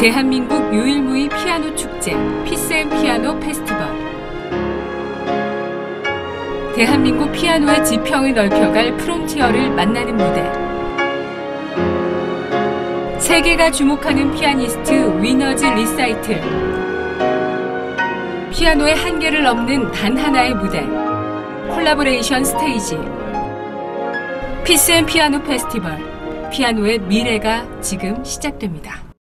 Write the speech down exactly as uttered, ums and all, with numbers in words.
대한민국 유일무이 피아노 축제 피스앤피아노 페스티벌. 대한민국 피아노의 지평을 넓혀갈 프론티어를 만나는 무대. 세계가 주목하는 피아니스트 위너즈 리사이틀. 피아노의 한계를 넘는 단 하나의 무대. 콜라보레이션 스테이지. 피스앤피아노 페스티벌. 피아노의 미래가 지금 시작됩니다.